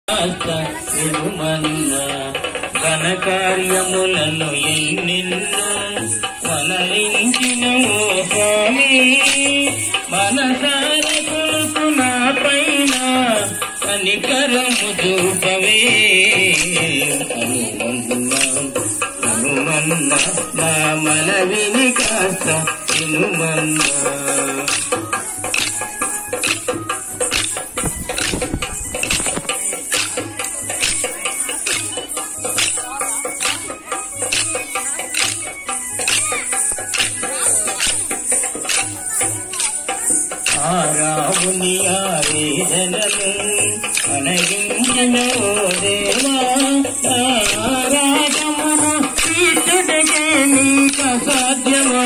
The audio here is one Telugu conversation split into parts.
ఘన కార్యములను ఎన్నెన్నో మనలించిన ఓ స్వామి మనసార కొలుపు నా పైన కనికరము చూపవే హనుమన్నా నా మనవిని కాస్త వినుమన్నా. రాముని ఆవేదనను అనగించిన ఓ దేవా రాజమును తీర్చుటకే నీక సాధ్యమా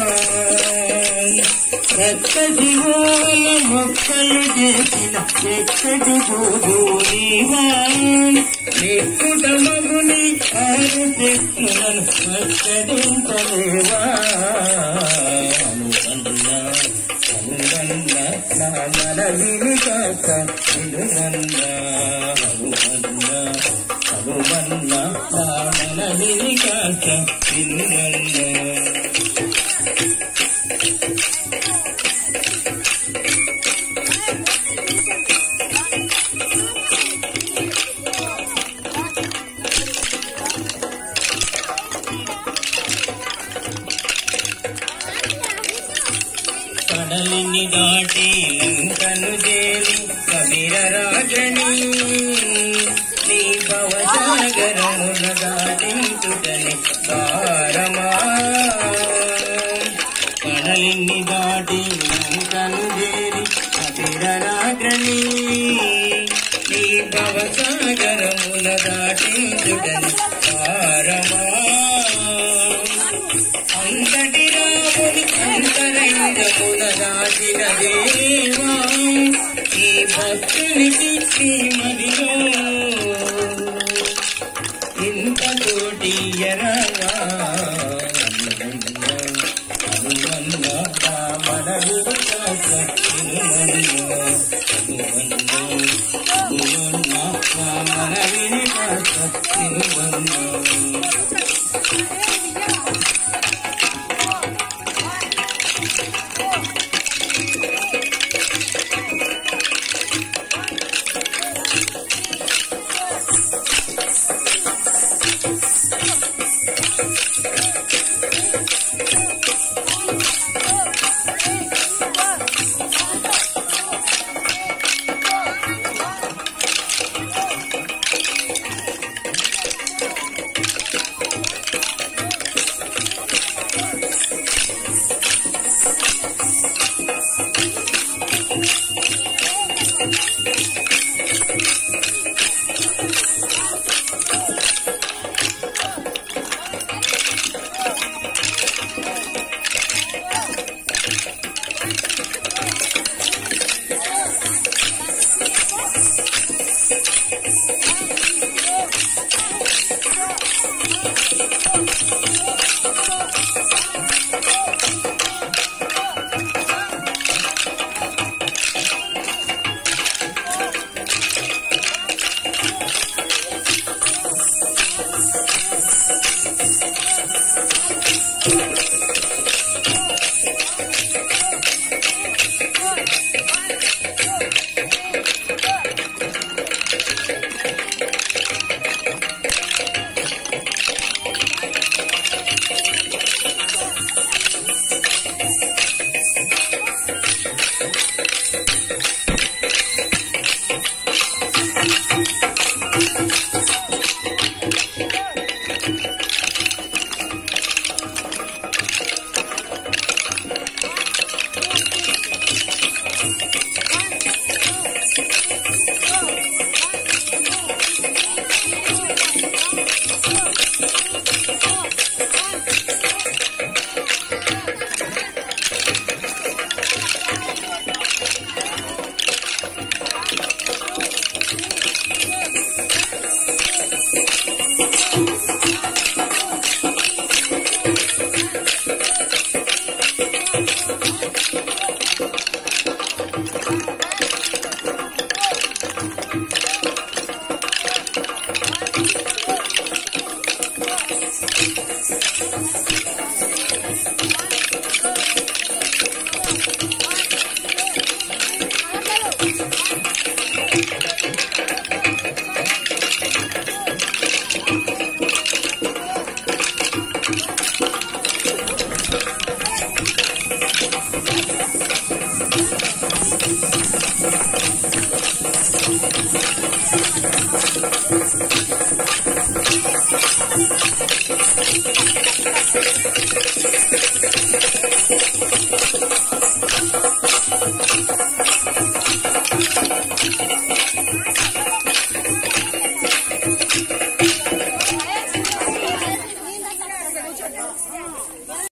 రక్త శివుల మొక్కలు చేసిన ఎక్కడి పూజూరివా నిక్కుట మగుని ఆరు శక్తులను మక్కడించలేవా నా మనవిని కాక వినుమన్నా హనుమన్నా నా మనవిని కాక వినుమన్నా. కడలిని దాటి లంకను చేరి కబీర రాజని నీ భవసాగరమున దాటించుటని భారమా. కడలిని దాటి లంకను చేరి కబీర రాజని నీ భవసాగరమున దాటించుటని భారమా. అంతటి రాముని అంతరంగమున దాచిన దేవా ఈ భక్తునికి మదిలో ఇంత తోటి ఎరగా హనుమన్నా నా మనవిని కాక వినుమన్నా హనుమన్నా నా మనవిని కాక వినుమన్నా.